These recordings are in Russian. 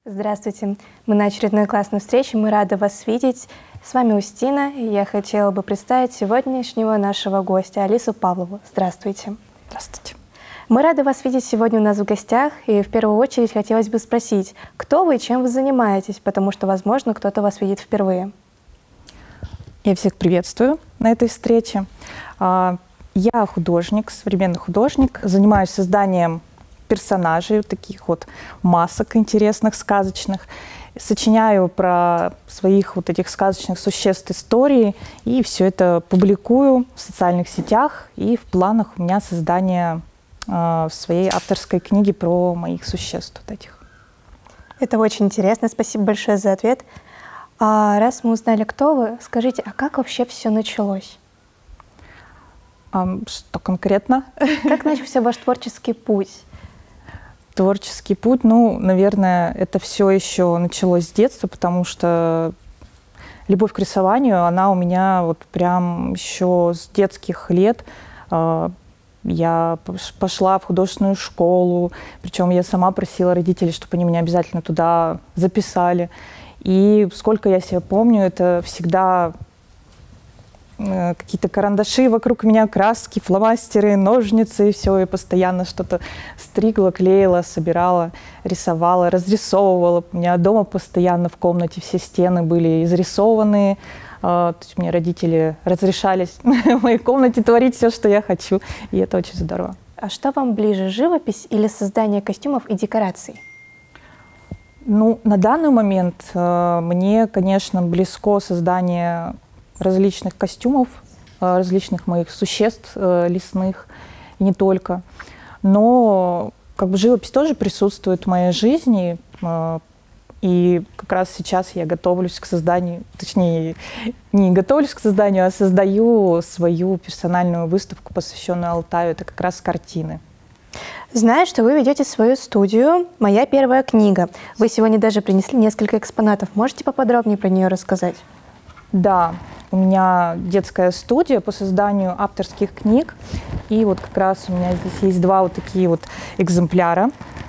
Здравствуйте! Мы на очередной классной встрече. Мы рады вас видеть. С вами Устина. И я хотела бы представить сегодняшнего нашего гостя Алису Павлову. Здравствуйте! Здравствуйте! Мы рады вас видеть сегодня у нас в гостях. И в первую очередь хотелось бы спросить, кто вы и чем вы занимаетесь, потому что, возможно, кто-то вас видит впервые. Я всех приветствую на этой встрече. Я художник, современный художник, занимаюсь созданием персонажей, вот таких вот масок интересных, сказочных. Сочиняю про своих вот этих сказочных существ истории и все это публикую в социальных сетях. И в планах у меня создание своей авторской книги про моих существ вот этих. Это очень интересно. Спасибо большое за ответ. А раз мы узнали, кто вы, скажите, а как вообще все началось? Что конкретно? Как начался ваш творческий путь? Творческий путь, ну, наверное, это все еще началось с детства, потому что любовь к рисованию, она у меня вот прям еще с детских лет. Я пошла в художественную школу, причем я сама просила родителей, чтобы они меня обязательно туда записали. И сколько я себя помню, это всегда какие-то карандаши вокруг меня, краски, фломастеры, ножницы, и все, я постоянно что-то стригла, клеила, собирала, рисовала, разрисовывала. У меня дома постоянно в комнате все стены были изрисованы. То есть мне родители разрешали в моей комнате творить все, что я хочу, и это очень здорово. А что вам ближе, живопись или создание костюмов и декораций? Ну, на данный момент мне, конечно, близко создание различных костюмов, различных моих существ лесных, и не только. Но как бы живопись тоже присутствует в моей жизни, и как раз сейчас я готовлюсь к созданию, точнее, не готовлюсь к созданию, а создаю свою персональную выставку, посвященную Алтаю. Это как раз картины. Знаю, что вы ведете свою студию «Моя первая книга». Вы сегодня даже принесли несколько экспонатов. Можете поподробнее про нее рассказать? Да, у меня детская студия по созданию авторских книг. И вот как раз у меня здесь есть два вот такие вот экземпляра.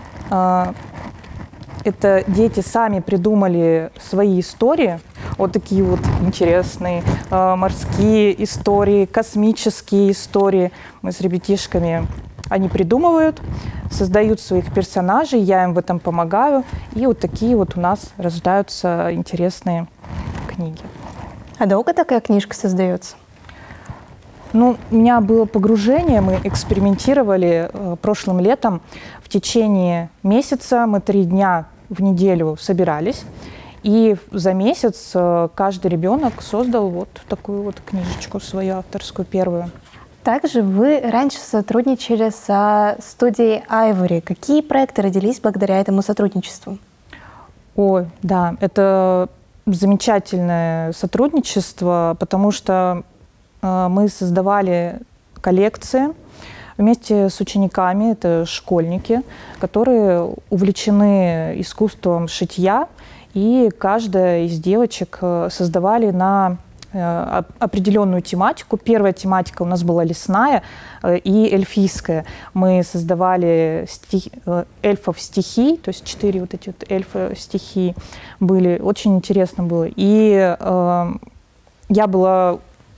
Это дети сами придумали свои истории. Вот такие вот интересные морские истории, космические истории. Мы с ребятишками, они придумывают, создают своих персонажей, я им в этом помогаю. И вот такие вот у нас рождаются интересные книги. А долго такая книжка создается? Ну, у меня было погружение, мы экспериментировали прошлым летом. В течение месяца мы 3 дня в неделю собирались. И за месяц каждый ребенок создал вот такую вот книжечку свою авторскую, первую. Также вы раньше сотрудничали со студией Ivory. Какие проекты родились благодаря этому сотрудничеству? Ой, да, это замечательное сотрудничество, потому что мы создавали коллекции вместе с учениками, это школьники, которые увлечены искусством шитья, и каждая из девочек создавали на определенную тематику. Первая тематика у нас была лесная и эльфийская. Мы создавали эльфов стихий, то есть 4 вот эти вот эльфа стихии были. Очень интересно было. И я была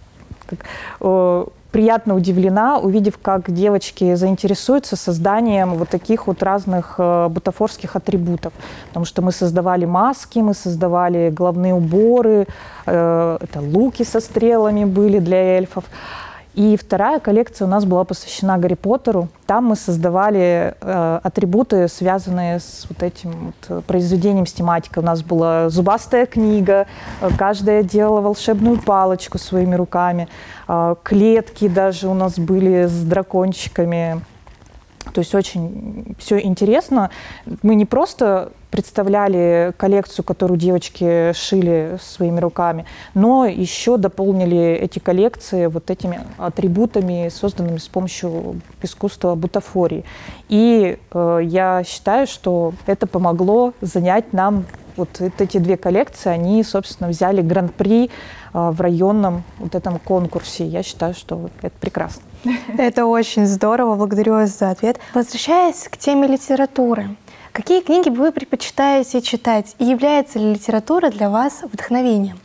приятно удивлена, увидев, как девочки заинтересуются созданием вот таких вот разных бутафорских атрибутов. Потому что мы создавали маски, мы создавали головные уборы, это луки со стрелами были для эльфов. И вторая коллекция у нас была посвящена Гарри Поттеру. Там мы создавали атрибуты, связанные с вот этим вот произведением, с тематикой. У нас была зубастая книга, каждая делала волшебную палочку своими руками. Клетки даже у нас были с дракончиками. То есть очень все интересно. Мы не просто представляли коллекцию, которую девочки шили своими руками, но еще дополнили эти коллекции вот этими атрибутами, созданными с помощью искусства бутафории. И я считаю, что это помогло занять нам вот эти 2 коллекции. Они, собственно, взяли гран-при в районном вот этом конкурсе. Я считаю, что это прекрасно. Это очень здорово. Благодарю вас за ответ. Возвращаясь к теме литературы, Какие книги вы предпочитаете читать? И является ли литература для вас вдохновением?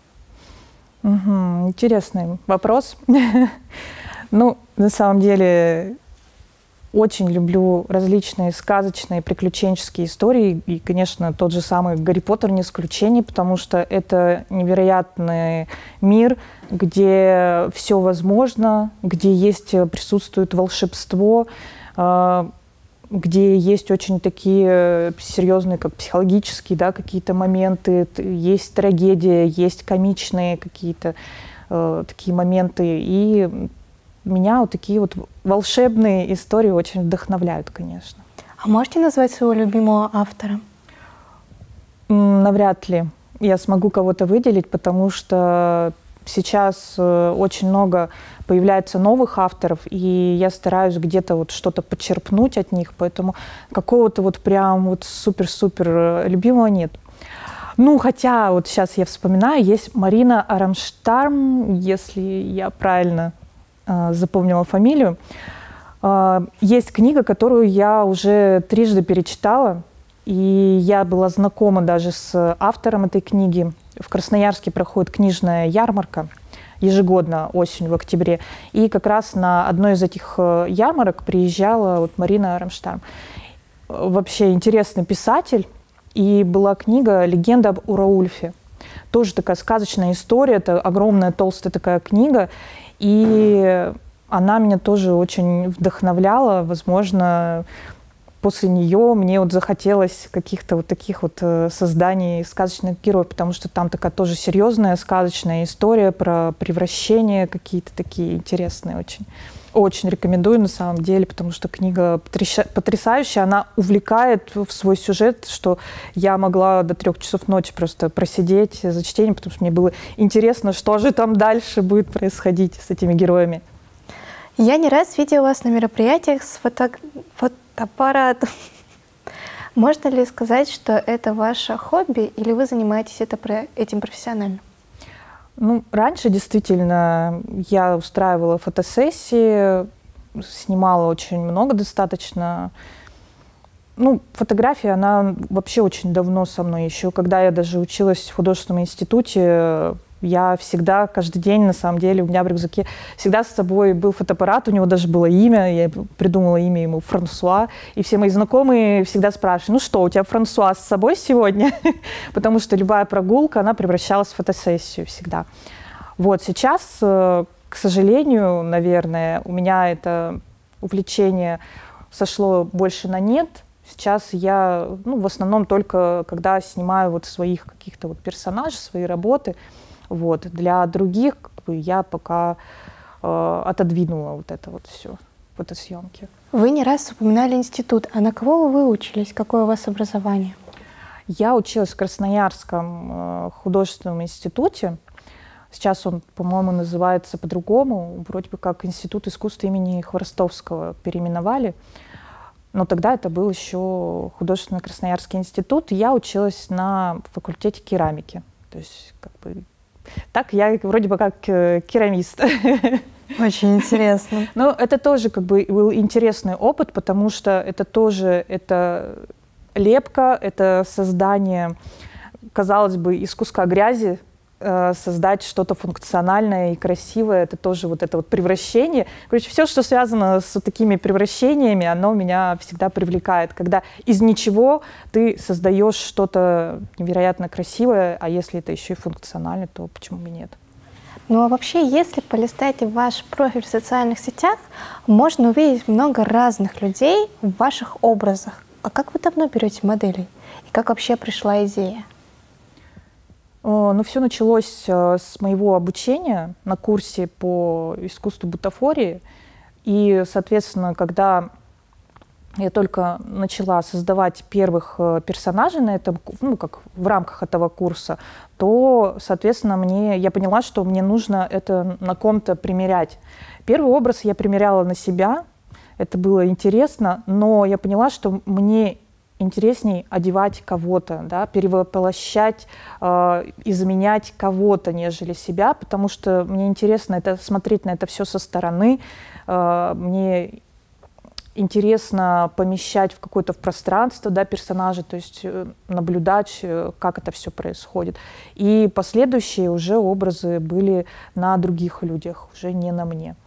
Интересный вопрос. Ну, на самом деле, очень люблю различные сказочные, приключенческие истории. И, конечно, тот же самый «Гарри Поттер» не исключение, потому что это невероятный мир, где все возможно, где присутствует волшебство, где есть очень такие серьезные, как психологические, да, какие-то моменты, есть трагедия, есть комичные какие-то такие моменты. И меня вот такие вот волшебные истории очень вдохновляют, конечно. А можете назвать своего любимого автора? Навряд ли я смогу кого-то выделить, потому что сейчас очень много появляется новых авторов, и я стараюсь где-то вот что-то почерпнуть от них, поэтому какого-то вот прям вот супер-супер любимого нет. Ну, хотя вот сейчас я вспоминаю, есть Марина Арамштарм, если я правильно запомнила фамилию. Есть книга, которую я уже трижды перечитала, и я была знакома даже с автором этой книги. В Красноярске проходит книжная ярмарка ежегодно осенью, в октябре. И как раз на одной из этих ярмарок приезжала вот Марина Арамштарм. Вообще интересный писатель. И была книга «Легенда об Ураульфе». Тоже такая сказочная история. Это огромная толстая такая книга. И она меня тоже очень вдохновляла. Возможно, после нее мне вот захотелось каких-то вот таких вот созданий сказочных героев, потому что там такая тоже серьезная сказочная история про превращения какие-то такие интересные очень. Очень рекомендую на самом деле, потому что книга потрясающая, она увлекает в свой сюжет, что я могла до 3 часов ночи просто просидеть за чтением, потому что мне было интересно, что же там дальше будет происходить с этими героями. Я не раз видела вас на мероприятиях с фотоаппаратом. Можно ли сказать, что это ваше хобби, или вы занимаетесь этим профессионально? Ну, раньше действительно я устраивала фотосессии, снимала очень много достаточно. Ну, фотография, она вообще очень давно со мной. Еще когда я даже училась в художественном институте, я всегда, каждый день, на самом деле, у меня в рюкзаке всегда с собой был фотоаппарат, у него даже было имя, я придумала имя ему Франсуа, и все мои знакомые всегда спрашивали: ну что, у тебя Франсуа с собой сегодня? Потому что любая прогулка, она превращалась в фотосессию всегда. Вот сейчас, к сожалению, наверное, у меня это увлечение сошло больше на нет. Сейчас я, ну, в основном только когда снимаю вот своих каких-то вот персонажей, свои работы. Вот. Для других я пока отодвинула вот это вот все, фотосъемки. Вы не раз упоминали институт. А на кого вы учились? Какое у вас образование? Я училась в Красноярском художественном институте. Сейчас он, по-моему, называется по-другому. Вроде бы как Институт искусств имени Хворостовского переименовали. Но тогда это был еще художественный Красноярский институт. И я училась на факультете керамики. То есть как бы так я вроде бы как керамист. Очень интересно. Но это тоже как бы был интересный опыт, потому что это тоже это лепка, это создание, казалось бы, из куска грязи, создать что-то функциональное и красивое, это тоже вот это вот превращение. Короче, все, что связано с такими превращениями, оно меня всегда привлекает. Когда из ничего ты создаешь что-то невероятно красивое, а если это еще и функционально, то почему бы нет? Ну а вообще, если полистать ваш профиль в социальных сетях, можно увидеть много разных людей в ваших образах. А как вы давно берете моделей? И как вообще пришла идея? Ну, все началось с моего обучения на курсе по искусству бутафории. И, соответственно, когда я только начала создавать первых персонажей на этом, ну, как в рамках этого курса, то, соответственно, я поняла, что мне нужно это на ком-то примерять. Первый образ я примеряла на себя, это было интересно, но я поняла, что мне интересней одевать кого-то, да, перевоплощать, изменять кого-то, нежели себя, потому что мне интересно это смотреть на это все со стороны. Мне интересно помещать в какое-то пространство, да, персонажа, то есть наблюдать, как это все происходит. И последующие уже образы были на других людях, уже не на мне.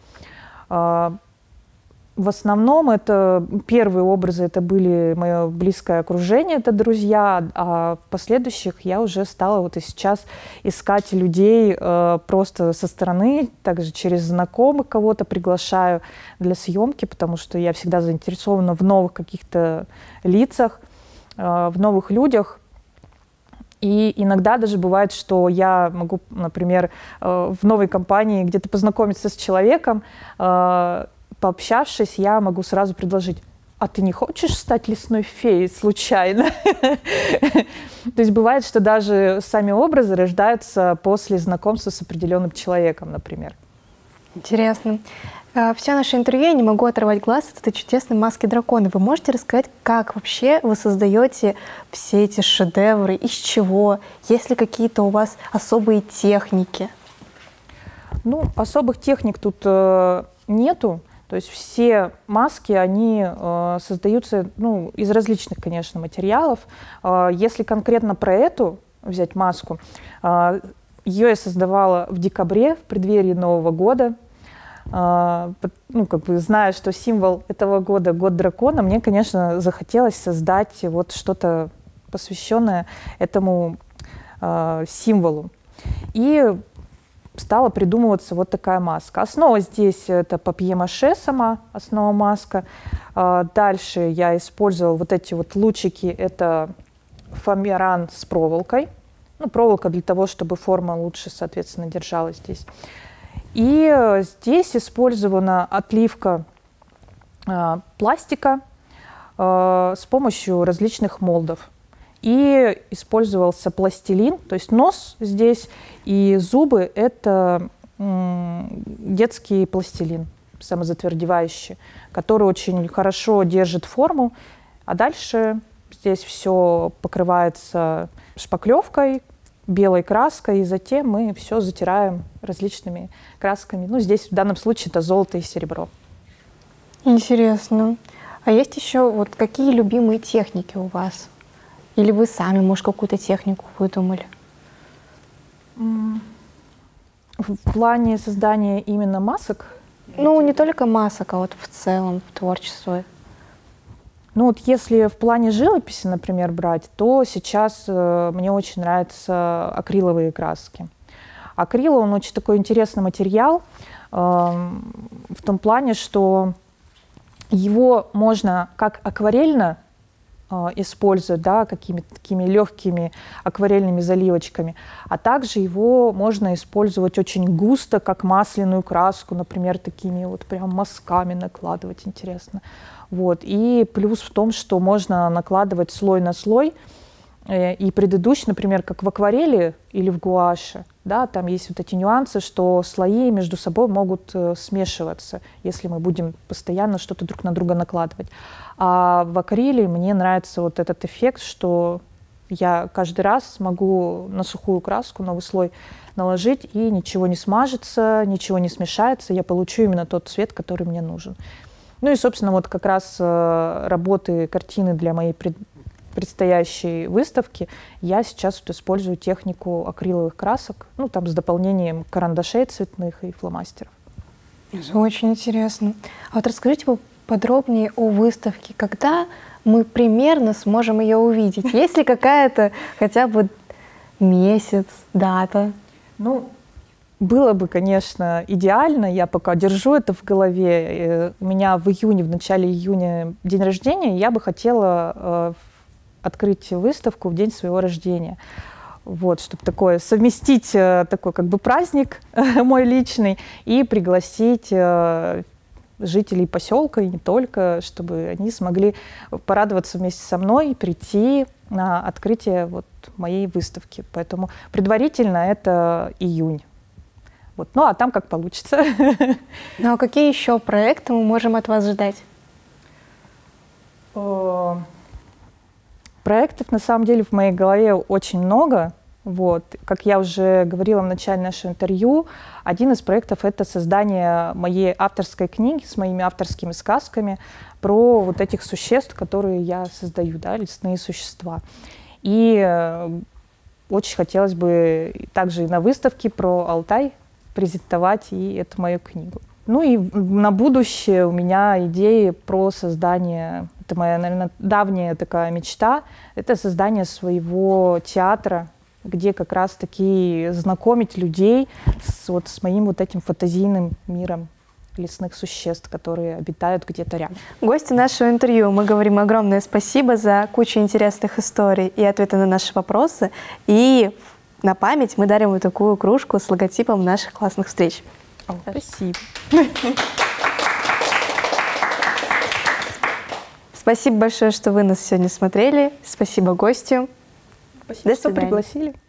В основном это первые образы, это были мое близкое окружение, это друзья, а в последующих я уже стала вот и сейчас искать людей просто со стороны, также через знакомых кого-то приглашаю для съемки, потому что я всегда заинтересована в новых каких-то лицах, в новых людях. И иногда даже бывает, что я могу, например, в новой компании где-то познакомиться с человеком, пообщавшись, я могу сразу предложить: а ты не хочешь стать лесной феей случайно? То есть бывает, что даже сами образы рождаются после знакомства с определенным человеком, например. Интересно. Все наше интервью я не могу оторвать глаз от этой чудесной маски дракона. Вы можете рассказать, как вообще вы создаете все эти шедевры, из чего? Есть ли какие-то у вас особые техники? Ну, особых техник тут нету. То есть все маски, они создаются, ну, из различных, конечно, материалов. Если конкретно про эту взять маску, ее я создавала в декабре, в преддверии Нового года. Ну, как бы зная, что символ этого года — год дракона, мне, конечно, захотелось создать вот что-то, посвященное этому символу. И стала придумываться вот такая маска. Основа здесь — это папье-маше сама, основа маска. Дальше я использовала вот эти вот лучики, это фоамиран с проволокой. Ну, проволока для того, чтобы форма лучше, соответственно, держалась здесь. И здесь использована отливка пластика с помощью различных молдов. И использовался пластилин, то есть нос здесь и зубы — это детский пластилин, самозатвердевающий, который очень хорошо держит форму. А дальше здесь все покрывается шпаклевкой, белой краской, и затем мы все затираем различными красками. Ну, здесь в данном случае это золото и серебро. Интересно. А есть еще вот какие любимые техники у вас? Или вы сами, может, какую-то технику выдумали? В плане создания именно масок? Ну, не только масок, а вот в целом в творчестве. Ну вот если в плане живописи, например, брать, то сейчас мне очень нравятся акриловые краски. Акрил, он очень такой интересный материал в том плане, что его можно как акварельно использовать, да, какими-то такими легкими акварельными заливочками, а также его можно использовать очень густо, как масляную краску, например, такими вот прям мазками накладывать, интересно. Вот. И плюс в том, что можно накладывать слой на слой, и предыдущий, например, как в акварели или в гуаше, да, там есть вот эти нюансы, что слои между собой могут смешиваться, если мы будем постоянно что-то друг на друга накладывать. А в акриле мне нравится вот этот эффект, что я каждый раз могу на сухую краску новый слой наложить, и ничего не смажется, ничего не смешается, я получу именно тот цвет, который мне нужен. Ну и, собственно, вот как раз работы, картины для моей предстоящей выставки я сейчас вот использую технику акриловых красок, ну там с дополнением карандашей цветных и фломастеров. Это очень интересно. А вот расскажите подробнее о выставке, когда мы примерно сможем ее увидеть? Есть ли какая-то хотя бы месяц, дата? Ну, было бы, конечно, идеально, я пока держу это в голове. У меня в июне, в начале июня день рождения, я бы хотела открыть выставку в день своего рождения. Вот, чтобы такое совместить такой как бы праздник мой личный и пригласить жителей поселка, и не только, чтобы они смогли порадоваться вместе со мной и прийти на открытие вот моей выставки. Поэтому предварительно это июнь. Вот. Ну, а там как получится. Ну, а какие еще проекты мы можем от вас ждать? Проектов, на самом деле, в моей голове очень много. Вот. Как я уже говорила в начале нашего интервью, один из проектов — это создание моей авторской книги с моими авторскими сказками про вот этих существ, которые я создаю, да, лесные существа. И очень хотелось бы также и на выставке про Алтай презентовать и эту мою книгу. Ну и на будущее у меня идеи про создание, это моя, наверное, давняя такая мечта, это создание своего театра, где как раз-таки знакомить людей с моим вот этим фантазийным миром лесных существ, которые обитают где-то рядом. Гости нашего интервью, мы говорим огромное спасибо за кучу интересных историй и ответы на наши вопросы. И на память мы дарим вот такую кружку с логотипом наших классных встреч. Спасибо. Спасибо большое, что вы нас сегодня смотрели. Спасибо гостю. Спасибо, что пригласили.